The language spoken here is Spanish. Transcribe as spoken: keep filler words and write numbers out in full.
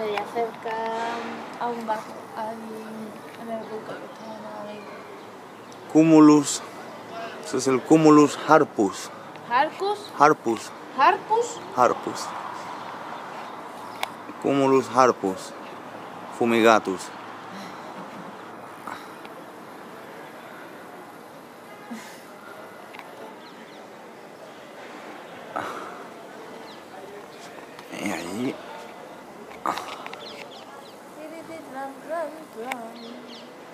allá cerca a un barco, ahí en el buque que está ahí. Cumulus. Ese es el Cumulus harpus. ¿Harcus? Harpus. ¿Harcus? Harpus. Cumulus harpus. Fumigatus. Y ahí.